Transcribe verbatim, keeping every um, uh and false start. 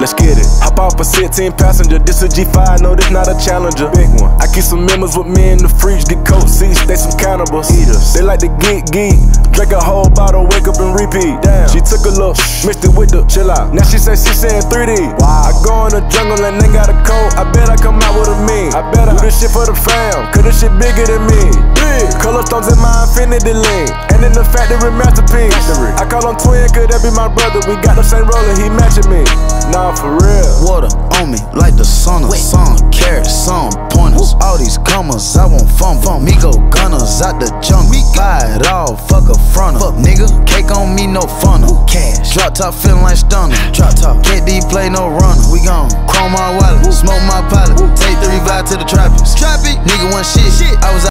let's get it. Hop off a sixteen passenger, this a G five, no, this not a Challenger. Big one. I keep some members with me in the fridge, get coat seats, they some cannibals. Eaters. They like to geek, geek, drink a whole bottle, wake up and repeat. Damn. She took a look, mixed it with the chill out. Now she say she saying three D. Wow. I go in the jungle and they got a coat, I bet I come out with a mean. I bet I do this shit for the fam, cause this shit bigger than me. Big. Color stones in my infinity lane, and in the factory masterpiece. Factory. I call him twin, could that be my brother? We got the same roller, he matching me. Nah, for real. Water on me like the sauna. Some carrots, some pointers. All these commas, I want fun. fun. Me go gunners out the jungle. Buy it all, fuck a fronter. Fuck nigga, cake on me, no funnel. Cash. Drop top feeling like stunner. Drop top. K D play no runner. We gon' chrome my wallet, smoke my pilot. Take three vibe to the tropics. Nigga want shit. I was